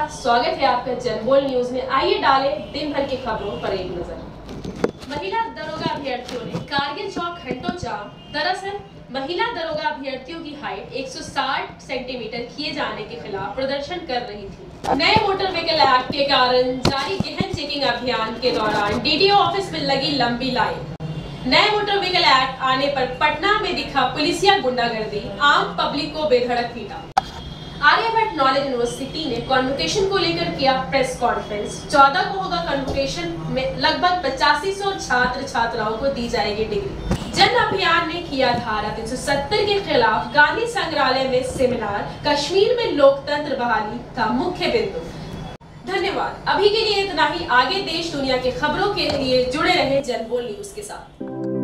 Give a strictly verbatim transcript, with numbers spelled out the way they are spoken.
नमस्कार, स्वागत है आपका जनबोल न्यूज में। आइए डालें दिन भर की खबरों पर एक नजर। महिला दरोगा अभ्यर्थियों ने कारगिल चौक घंटों जाम। दरअसल महिला दरोगा अभ्यर्थियों की हाइट एक सौ साठ सेंटीमीटर किए जाने के खिलाफ प्रदर्शन कर रही थी। नए मोटर व्हीकल एक्ट के कारण जारी गहन चेकिंग अभियान के दौरान डीडीओ ऑफिस में लगी लंबी लाइन। नए मोटर व्हीकल एक्ट आने पर पटना में दिखा पुलिसिया गुंडागर्दी, आम पब्लिक को बेधड़क पीटा। आर्यभट्ट नॉलेज यूनिवर्सिटी ने कॉन्वोकेशन को लेकर किया प्रेस कॉन्फ्रेंस। चौदह को होगा कॉन्वोकेशन में लगभग पचासी सौ छात्र छात्राओं को दी जाएगी डिग्री। जन अभियान ने किया धारा तीन सौ सत्तर के खिलाफ। गांधी संग्रहालय में सेमिनार। कश्मीर में लोकतंत्र बहाली था मुख्य बिंदु। धन्यवाद। अभी के लिए इतना ही। आगे देश दुनिया के खबरों के लिए जुड़े रहे जनबोल न्यूज के साथ।